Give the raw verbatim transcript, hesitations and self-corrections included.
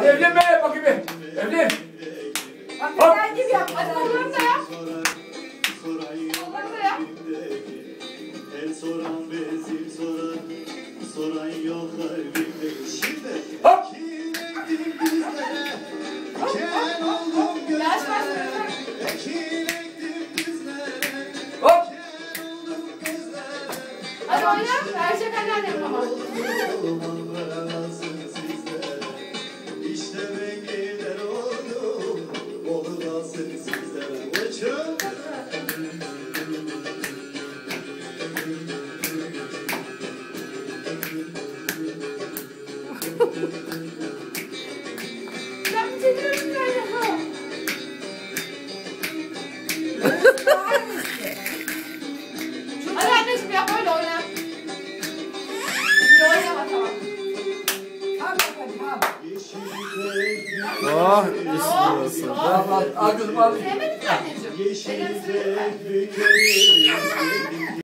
Hadi evlen be bakayım be. Evlen. Hop. Sen gibi yap. Hadi onları da yap. Onları da yap. El soran bezim soran, soran yok kalbimde. Şimdi Hop. kilittim dizlere, kel oldum gözlere. Kilittim dizlere, Hop. kel oldum gözlere. Hadi oyna. Verecek anneannem baba. Olmazsın sizlere. İşte ben gider oldum, olmazsın sizlere. Uçum. Ben bir şey diyorum ben yapamam. Hadi anneciğim yap öyle oyna. Bir oynama tamam. Tamam hadi tamam. Oh, istiyorsun. Al al al kızım al. Sevmedin mi anneciğim? Yeşil Benim sevdim ben. bükerim.